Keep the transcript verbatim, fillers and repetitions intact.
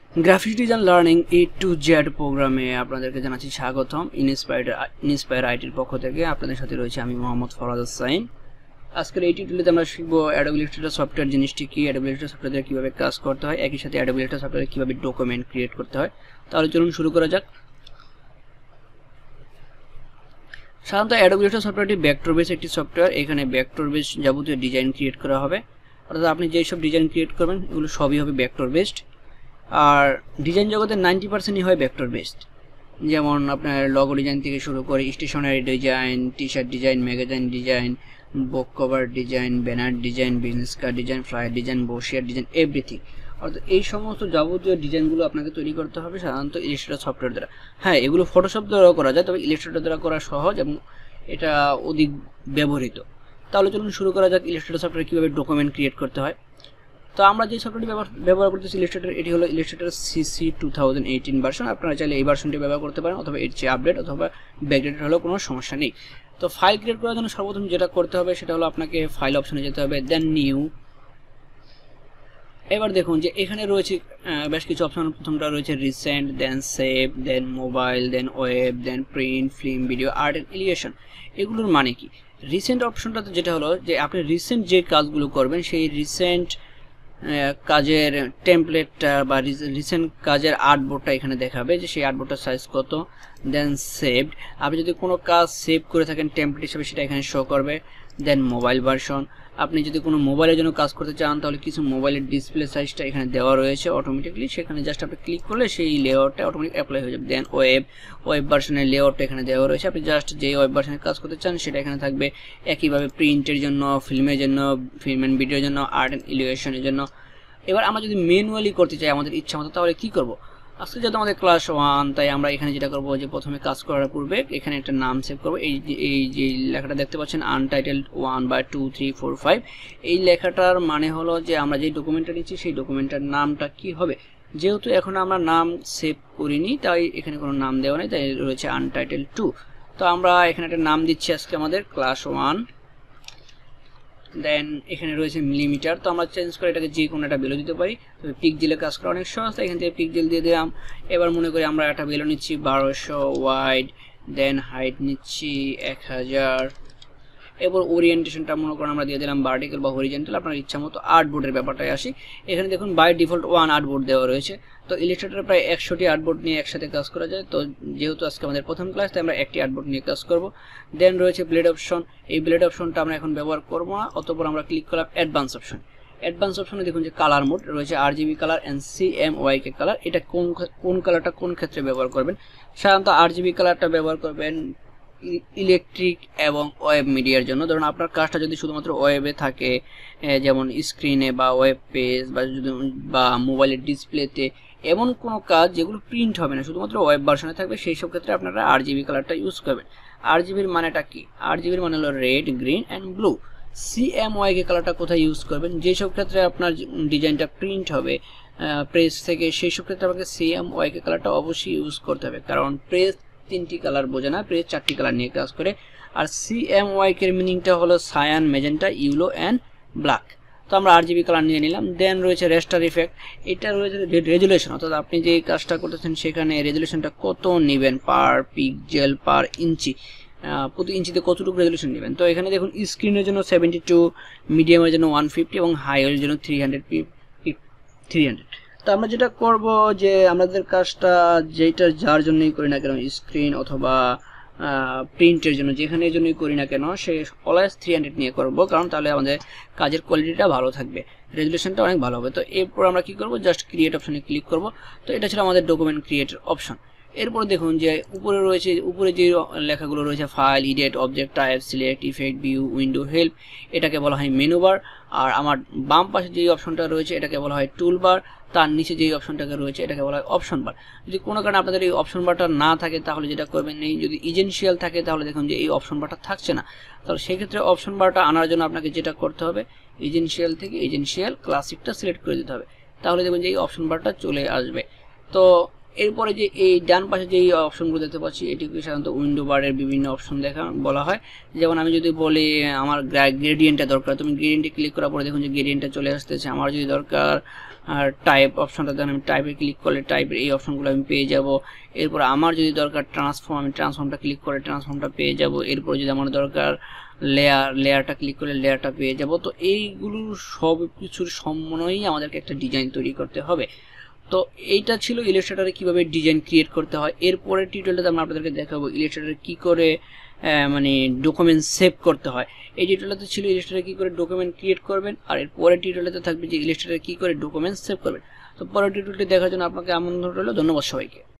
Graphics design learning A to Z প্রোগ্রামে আপনাদেরকে জানাচ্ছি স্বাগতম। ইনস্পায়ার ইনস্পায়ার আইটির পক্ষ থেকে আপনাদের সাথে রয়েছে আমি মোহাম্মদ ফরাদ হোসাইন। আজকের এই টিউটোরিয়ালে আমরা শিখবো অ্যাডোবি ইলাস্ট্রেটর সফটওয়্যার জিনিসটি কি, অ্যাডোবি ইলাস্ট্রেটর সফটওয়্যারে কীভাবে কাজ করতে হয়, একই সাথে অ্যাডোবি ইলাস্ট্রেটর সফটওয়্যারে কীভাবে ডকুমেন্ট ক্রিয়েট করতে হয়। তাহলে চলুন শুরু করা যাক। সাধারণত অ্যাডোবি ইলাস্ট্রেটর সফটওয়্যারটি ভেক্টর বেস একটি সফটওয়্যার। এখানে ভেক্টর বেস যাবতীয় ডিজাইন ক্রিয়েট করা হবে, অর্থাৎ আপনি যেসব ডিজাইন ক্রিয়েট করবেন এগুলো সবই হবে ভেক্টর বেসড। আর ডিজাইন জগতে নাইনটি পার্সেন্টই হয় ভেক্টর বেসড। যেমন আপনার লগো ডিজাইন থেকে শুরু করে stationery design, T shirt design, magazine design, book cover design, banner design, business card design, flyer design, brochure design, everything. অর্থাৎ এই সমস্ত যাবতীয় ডিজাইনগুলো আপনাকে তৈরি করতে হবে সাধারণত ইলাস্ট্রেটর সফটওয়্যার দ্বারা। হ্যাঁ, এগুলো ফটোশপ দ্বারাও করা যায়, তবে ইলাস্ট্রেটর দ্বারা করা সহজ এবং এটা অধিক ব্যবহৃত। তাহলে চলুন শুরু করা যাক ইলাস্ট্রেটর সফটওয়্যার কীভাবে ডকুমেন্ট ক্রিয়েট করতে হয়। তো আমরা যে সফটওয়্যারটি ব্যবহার করতেছি ইলাস্ট্রেটর, এটি হলো illustrator CC two thousand eighteen version. আপনারা চাইলে এই ভার্সনটি ব্যবহার করতে পারেন, অথবা এর চেয়ে আপডেট অথবা ব্যাকডেটেড হলেও কোনো সমস্যা নেই। তো ফাইল ক্রিয়েট করার জন্য সর্বপ্রথম যেটা করতে হবে সেটা হলো আপনাকে ফাইল অপশনে যেতে হবে, দেন নিউ। এবার দেখুন যে এখানে রয়েছে বেশ কিছু অপশন। প্রথমটা রয়েছে recent, then save, then mobile, then web, then print, film, video, art and elevation. এগুলোর মানে কি? রিসেন্ট অপশনটাতে যেটা হলো যে আপনি রিসেন্ট যে কাজগুলো করবেন সেই রিসেন্ট কাজের টেমপ্লেটটা বা রিসেন্ট কাজের আর্টবোর্ডটা এখানে দেখাবে যে সেই আর্টবোর্ডটার সাইজ কত। দেন সেভড, আপনি যদি কোনো কাজ সেভ করে থাকেন টেমপ্লেট হিসেবে সেটা এখানে শো করবে। দেন মোবাইল ভার্সন, আপনি যদি কোনো মোবাইলের জন্য কাজ করতে চান তাহলে কিছু মোবাইলের ডিসপ্লে সাইজটা এখানে দেওয়া রয়েছে অটোমেটিকলি, সেখানে জাস্ট আপনি ক্লিক করলে সেই লেআউটটা অটোমেটিক অ্যাপ্লাই হয়ে যাবে। দেন ওয়েব, ওয়েব ভার্সনের লেআউটটা এখানে দেওয়া রয়েছে, আপনি জাস্ট যে ওয়েব ভার্সনে কাজ করতে চান সেটা এখানে থাকবে। একইভাবে প্রিন্টের জন্য, ফিল্মের জন্য, ফিল্ম অ্যান্ড ভিডিওর জন্য, আর্ট অ্যান্ড এলিভেশনের জন্য। এবার আমরা যদি ম্যানুয়ালি করতে চাই আমাদের ইচ্ছা মতো, তাহলে কী করবো? আজকে যেহেতু আমাদের ক্লাস ওয়ান, তাই আমরা এখানে যেটা করবো যে প্রথমে কাজ করার পূর্বে এখানে একটা নাম সেভ করবো। এই যে এই যে লেখাটা দেখতে পাচ্ছেন আনটাইটেলড ওয়ান বা টু থ্রি ফোর ফাইভ, এই লেখাটার মানে হলো যে আমরা যে ডকুমেন্টটা নিচ্ছি সেই ডকুমেন্টটার নামটা কি হবে। যেহেতু এখন আমরা নাম সেভ করিনি তাই এখানে কোনো নাম দেওয়া নেই, তাই রয়েছে আনটাইটেলড টু। তো আমরা এখানে একটা নাম দিচ্ছি আজকে আমাদের ক্লাস ওয়ান। দেন এখানে রয়েছে মিলিমিটার, তো আমরা চেঞ্জ করে এটাকে যে কোনো একটা ভ্যালু দিতে পারি। তবে পিক্সেলে কাজ করা অনেক সহজ, এখান থেকে পিক্সেল দিয়ে দিলাম। এবার মনে করি আমরা একটা ভ্যালু নিচ্ছি বারোশো ওয়াইড, দেন হাইট নিচ্ছি এক হাজার। এবার ওরিয়েন্টেশনটা মনে করেন আমরা দিয়ে দিলাম ভার্টিক্যাল বা হরিজেন্টাল, আপনার ইচ্ছা মতো। আর্টবোর্ডের ব্যাপারটায় আসি। এখানে দেখুন বাই ডিফল্ট ওয়ান আর্টবোর্ড দেওয়া রয়েছে। তো ইলাস্ট্রেটরে প্রায় একশোটি আর্টবোর্ড নিয়ে একসাথে কাজ করা যায়। তো যেহেতু আজকে আমাদের প্রথম ক্লাস, তাই আমরা একটি আর্টবোর্ড নিয়ে কাজ করব। দেন রয়েছে ব্লেড অপশন, এই ব্লেড অপশনটা আমরা এখন ব্যবহার করবো না, অতঃপর আমরা ক্লিক করলাম অ্যাডভান্স অপশন। অ্যাডভান্স অপশনে দেখুন যে কালার মোড রয়েছে, R GB colour and C M Y K colour. এটা কোন কোন কালারটা কোন ক্ষেত্রে ব্যবহার করবেন? সাধারণত আর জিবি কালারটা ব্যবহার করবেন ইলেকট্রিক এবং ওয়েব মিডিয়ার জন্য। ধরুন আপনার কাজটা যদি শুধুমাত্র ওয়েবে থাকে, যেমন স্ক্রিনে বা ওয়েব পেজ বা যদি বা মোবাইলের ডিসপ্লেতে, এমন কোনো কাজ যেগুলো প্রিন্ট হবে না, শুধুমাত্র ওয়েব ভার্সনে থাকবে, সেই সব ক্ষেত্রে আপনারা আর জিবি কালারটা ইউজ করবেন। আর জিবির মানেটা কি? আর জিবির মানে হলো red, green and blue. C M Y K কালারটা কোথায় ইউজ করবেন? যেসব ক্ষেত্রে আপনার ডিজাইনটা প্রিন্ট হবে প্রেস থেকে, সেই সব ক্ষেত্রে আপনাকে সি এম ওয়াই কে কালারটা অবশ্যই ইউজ করতে হবে, কারণ প্রেস তিনটি কালার বোঝে না, প্রেস চারটি কালার নিয়ে কাজ করে। আর সি এম ওয়াই এর মিনিংটা হলো cyan, magenta, yellow and black. তো আমরা আর জিবি কালার নিয়ে নিলাম। দেন রয়েছে রেস্টার ইফেক্ট, এটা রয়েছে রেজুলেশন, অর্থাৎ আপনি যে কাজটা করতেছেন সেখানে রেজুলেশনটা কত নেবেন পার পিক্সেল পার ইঞ্চি, প্রতি ইঞ্চিতে কতটুকু রেজুলেশন নেবেন। তো এখানে দেখুন স্ক্রিনের জন্য সেভেন্টি টু, মিডিয়ামের জন্য ওয়ান ফিফটি এবং হাইয়ের জন্য থ্রি হান্ড্রেড থ্রি হান্ড্রেড। তো আমরা যেটা করব যে আমাদের কাজটা যেটা যার জন্যই করি না কেন, স্ক্রিন অথবা প্রিন্টের জন্য, যেখানের জন্যই করি না কেন, সে অলওয়েজ থ্রি হান্ড্রেড নিয়ে করব, কারণ তাহলে আমাদের কাজের কোয়ালিটিটা ভালো থাকবে, রেজুলেশনটা অনেক ভালো হবে। তো এরপর আমরা কি করব, জাস্ট ক্রিয়েট অপশনে ক্লিক করব। তো এটা ছিল আমাদের ডকুমেন্ট ক্রিয়েটের অপশন। এরপরে দেখুন যে উপরে রয়েছে, উপরে যে লেখাগুলো রয়েছে file, edit, object type, select, effect, view, window, help, এটাকে বলা হয় মেনু বার। আর আমার বাম পাশে যে অপশনটা রয়েছে এটাকে বলা হয় টুল বার। তার নিচে যে অপশনটাকে রয়েছে এটাকে বলা হয় অপশন বার। যদি কোনো কারণে আপনাদের এই অপশন বারটা না থাকে তাহলে যেটা করবেন, এই যদি ইজেন্সিয়াল থাকে তাহলে দেখুন যে এই অপশন বারটা থাকছে না। তাহলে সেক্ষেত্রে অপশন বারটা আনার জন্য আপনাকে যেটা করতে হবে, ইজেন্সিয়াল থেকে ইজেন্সিয়াল ক্লাসিকটা সিলেক্ট করে দিতে হবে, তাহলে দেখবেন যে এই অপশন বারটা চলে আসবে। তো এরপরে যে এই ডান পাশে যে অপশনগুলো দেখতে পাচ্ছি এটিকে সাধারণত উইন্ডো বারের বিভিন্ন অপশন দেখা বলা হয়। যেমন আমি যদি বলি আমার গ্রেডিয়েন্টটা দরকার, তুমি গ্রেডিয়েন্টে ক্লিক করার পরে দেখুন যে গ্রেডিয়েন্টটা চলে আসতেছে। আমার যদি দরকার আর টাইপ অপশনটা দেন, আমি টাইপে ক্লিক করলে টাইপের এই অপশনগুলো আমি পেয়ে যাব। এরপর আমার যদি দরকার ট্রান্সফর্ম, আমি ট্রান্সফর্মটা ক্লিক করে ট্রান্সফর্মটা পেয়ে যাব। এরপর যদি আমার দরকার লেয়ার, লেয়ারটা ক্লিক করলে লেয়ারটা পেয়ে যাব। তো এইগুলো সব কিছুর সমন্বয়েই আমাদেরকে একটা ডিজাইন তৈরি করতে হবে। তো এইটা ছিল ইলাস্ট্রেটরে কিভাবে ডিজাইন ক্রিয়েট করতে হয়। এরপরের টিউটোরিয়ালটাতে আমরা আপনাদেরকে দেখাবো ইলাস্ট্রেটরে কি করে মানে ডকুমেন্ট সেভ করতে হয়। এই টিউটোরিয়ালতে ছিল ইলাস্ট্রেটরে কি করে ডকুমেন্ট ক্রিয়েট করবেন, আর এর পরের টিউটোরিয়ালতে থাকবে যে ইলাস্ট্রেটরে কি করে ডকুমেন্ট সেভ করবেন। তো পরের টিউটোরিয়ালটি দেখার জন্য আপনাকে আমন্ত্রণ রইল। ধন্যবাদ সবাইকে।